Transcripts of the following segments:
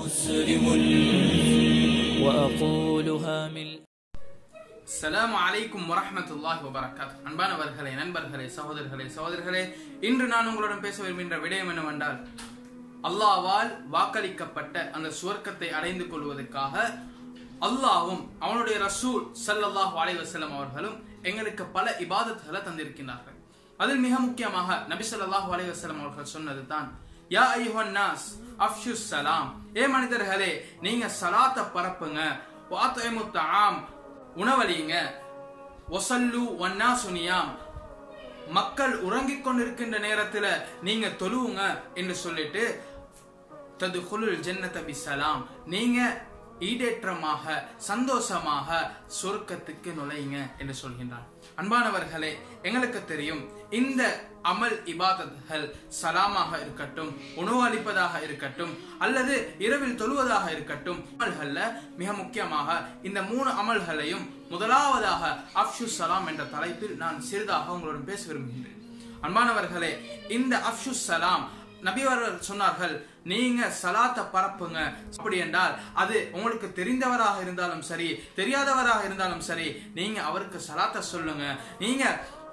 مسلم وأقولها من அஸ்ஸலாமு அலைக்கும் வரஹ்மத்துல்லாஹி வபரகாத்துஹு. அன்பானவர்களே, நண்பர்களே, சகோதரர்களே, இன்று நான் உங்களுடன் பேச விரும்புகின்ற விடயம் என்னவென்றால், அல்லாஹ்வால் வாக்களிக்கப்பட்ட அந்த சுவர்க்கத்தை அடைந்து கொள்வதற்காக அல்லாஹ்வும் அவனுடைய ரசூல் ஸல்லல்லாஹு அலைஹி வஸல்லம் அவர்களும் எங்களுக்கு பல இபாதத்துகளை தந்திருக்கிறார்கள். அதில் மிக முக்கியமாக நபி ஸல்லல்லாஹு அலைஹி வஸல்லம் அவர்கள் சொன்னது தான், யா அய்யுஹன் நாஸ் அஃஷுஸ் ஸலாம், ஏ மனிதர்களே, நீங்க ஸலாத்தை பரப்புங்க, வஅத்இமுத் தஆம், உணவளிங்க, வஸல்லு வன்னாசு நியாம், மக்கள் உறங்கிக் கொண்டிருக்கின்ற நேரத்தில் நீங்க தொழுவுங்க என்று சொல்லிட்டு, ததுகுலுல் ஜன்னத பிஸ்ஸலாம், நீங்க ஈடேற்றமாக சந்தோஷமாக சொர்க்கத்துக்கு நுழையுங்க என்று சொல்கின்றார். அன்பானவர்களே, எங்களுக்கு தெரியும் இந்த அமல் இபாதத்கள் சலாமாக இருக்கட்டும், உணவு அளிப்பதாக இருக்கட்டும், அல்லது இரவில் தொழுவதாக இருக்கட்டும், அமல்கள்ல மிக முக்கியமாக இந்த 3 அமல்களையும் முதலாவதாக அஃஷு சலாம் என்ற தலைப்பில் நான் சிறிதாக உங்களுடன் பேச விரும்புகின்றேன். அன்பானவர்களே, இந்த அஃஷு சலாம் நபி அவர்கள் சொன்னார்கள், நீங்க சலாத்தை பரப்புங்க. அப்படி என்றால் அது உங்களுக்கு தெரிந்தவராக இருந்தாலும் சரி, தெரியாதவராக இருந்தாலும் சரி, நீங்க அவருக்கு சலாத்தை சொல்லுங்க. நீங்க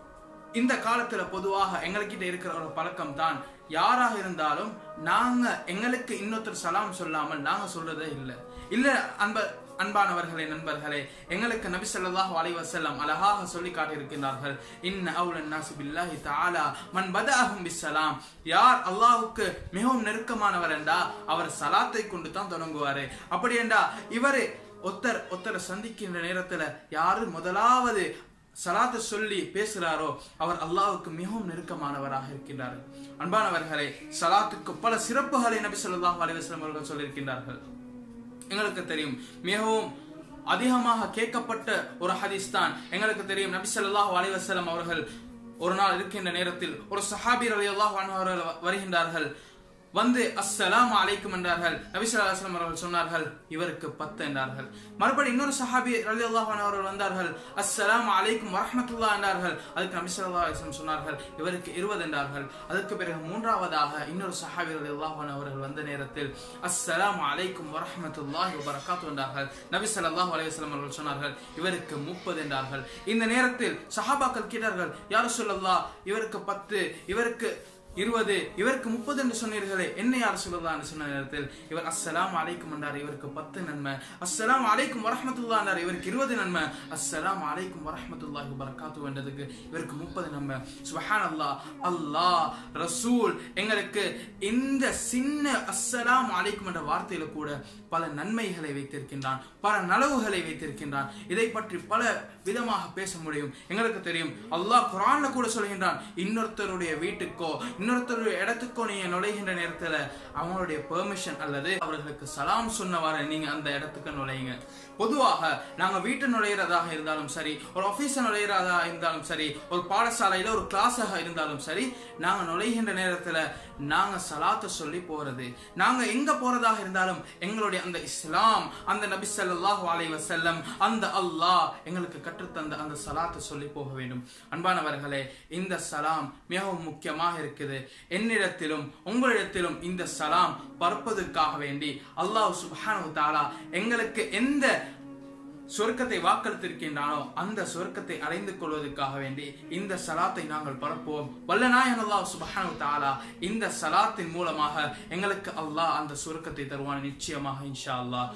இந்த காலத்துல பொதுவாக எங்ககிட்ட இருக்கிற ஒரு பழக்கம் தான், யாராக இருந்தாலும் நாங்க எங்களுக்கு இன்னொருத்தர் சலாம் சொல்லாமல் நாங்க சொல்றதே இல்ல. அன்பானவர்களே, நண்பர்களே, எங்களுக்கு நபி ஸல்லல்லாஹு அலைஹி வஸல்லம் அழகாக சொல்லி காட்டியிருக்கிறார்கள், இன்ன அவுலன் நாஸி பில்லாஹி தஆலா மன் பதஅஹும் பிஸ்ஸலாம், யார் அல்லாஹ்வுக்கு மிகவும் நெருக்கமானவர் என்றா அவர் சலாத்தை கொண்டு தான் தொடங்குவாரு. அப்படி என்றா இவரு ஒருத்தரை சந்திக்கின்ற நேரத்துல யாரு முதலாவது சலாத்தை சொல்லி பேசுறாரோ அவர் அல்லாஹ்வுக்கு மிகவும் நெருக்கமானவராக இருக்கின்றார். அன்பானவர்களே, சலாத்துக்கு பல சிறப்புகளை நபி ஸல்லல்லாஹு அலைஹி வஸல்லம் அவர்கள் சொல்லியிருக்கிறார்கள். எங்களுக்கு தெரியும் மிகவும் அதிகமாக கேட்கப்பட்ட ஒரு ஹதீஸ் தான் எங்களுக்கு தெரியும். நபி ஸல்லல்லாஹு அலைஹி வஸல்லம் அவர்கள் ஒரு நாள் இருக்கின்ற நேரத்தில் ஒரு சஹாபி ரலியல்லாஹு அன்ஹு அவர்கள் வருகின்றார்கள். வந்து அஸ்ஸலாமு அலைக்கும் என்றார்கள். நபி ஸல்லல்லாஹு அலைஹி வஸல்லம் அவர்கள் சொன்னார்கள், இவருக்கு 10 என்றார்கள். மறுபடியும் இன்னொரு சஹாபி ரலியல்லாஹு அன்ஹு அவர்கள் வந்தார்கள், அஸ்ஸலாமு அலைக்கும் வரஹ்மத்துல்லாஹ் என்றார்கள். அதுக்கு நபி ஸல்லல்லாஹு அலைஹி வஸல்லம் சொன்னார்கள், இவருக்கு 20 என்றார்கள். அதுக்கு பிறகு மூன்றாவதாக இன்னொரு சஹாபி ரலியல்லாஹு அன்ஹு அவர்கள் வந்த நேரத்தில் அஸ்ஸலாமு அலைக்கும் வரஹ்மத்துல்லாஹி வபரகாத்துஹு என்றார்கள். நபி ஸல்லல்லாஹு அலைஹி வஸல்லம் அவர்கள் சொன்னார்கள், இவருக்கு 30 என்றார்கள். இந்த நேரத்தில் சஹாபாக்கள் கேட்டார்கள், யா ரசூலல்லாஹ், இவருக்கு 10, இவருக்கு 20, இவருக்கு 30 என்று சொன்னீர்களே, என்ன யார் ரசூலுல்லாஹ் என்று சொன்ன நேரத்தில் இவர் அஸ்ஸலாமு அலைக்கும் என்றார், இவருக்கு 10 நன்மை. அஸ்ஸலாமு அலைக்கும் வரஹ்மத்துல்லாஹ் என்றார், இவருக்கு 20 நன்மை. அஸ்ஸலாமு அலைக்கும் வரஹ்மத்துல்லாஹி வபரகாத்துஹு என்றதுக்கு இவருக்கு 30 நன்மை. சுப்ஹானல்லாஹ், அல்லாஹ் ரசூல் எங்களுக்கு இந்த சின்ன அஸ்ஸலாமு அலைக்கும் என்ற வார்த்தையில கூட பல நன்மைகளை வைத்திருக்கின்றான், பல நலவுகளை வைத்திருக்கின்றான். இதை பற்றி பல விதமாக பேச முடியும். எங்களுக்கு தெரியும் அல்லாஹ் குர்ஆன்ல கூட சொல்கின்றான், இன்னொருத்தருடைய வீட்டுக்கோ இன்னொருத்தருடைய இடத்துக்கோ நீங்க நுழைகின்ற நேரத்துல அவங்களுடைய பெர்மிஷன் அல்லது அவர்களுக்கு சலாம் சொன்னவாறு நீங்க அந்த இடத்துக்கு நுழையுங்க. பொதுவாக நாங்க வீட்டு நுழையிறதாக இருந்தாலும் சரி, ஒரு ஆபீஸ் நுழையிறதா இருந்தாலும் சரி, ஒரு பாடசாலையில ஒரு கிளாஸாக இருந்தாலும் சரி, நாங்க நுழைகின்ற நேரத்துல நாங்க சலாத்தை சொல்லி போறது. நாங்க எங்க போறதாக இருந்தாலும் எங்களுடைய அந்த இஸ்லாம், அந்த நபி ஸல்லல்லாஹு அலைஹி வஸல்லம், அந்த அல்லாஹ் எங்களுக்கு கற்றுத்தந்த அந்த சலாத்தை சொல்லி போக வேண்டும். அன்பானவர்களே, இந்த சலாம் மிகவும் முக்கியமாக இருக்குது. என்னிடத்திலும் உங்களிடத்திலும் இந்த சலாம் பரப்பதற்காக வேண்டி அல்லாஹ் சுப்ஹானஹு வ தஆலா எங்களுக்கு எந்த சொர்க்கத்தை வாக்களித்திருக்கின்றானோ அந்த சொர்க்கத்தை அடைந்து கொள்வதற்காக வேண்டி இந்த சலாத்தை நாங்கள் பரப்புவோம். வல்ல நாயன் அல்லாஹ் சுப்ஹானஹு வ தஆலா இந்த சலாத்தின் மூலமாக எங்களுக்கு அல்லாஹ் அந்த சொர்க்கத்தை தருவான் நிச்சயமாக, இன்ஷா அல்லாஹ்.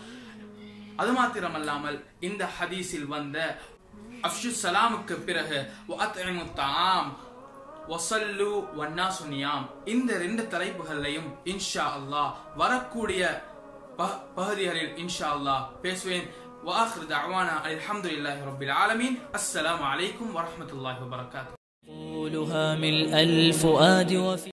அது மாத்திரமல்லாமல் இந்த ஹதீஸில் வந்த அஃஷு சலாமுக்கு பிறகு வஅத்இமுத் தஆம் வஸல்லு வன்னாசு நியாம், இந்த 2 தலைப்புகளையும் இன்ஷா அல்லாஹ் வரக்கூடிய பகுதிகளில் இன்ஷா அல்லாஹ் பேசுவேன். وآخر دعوانا الحمد لله رب العالمين. السلام عليكم ورحمة الله وبركاته. قولها ملء الفؤاد وفي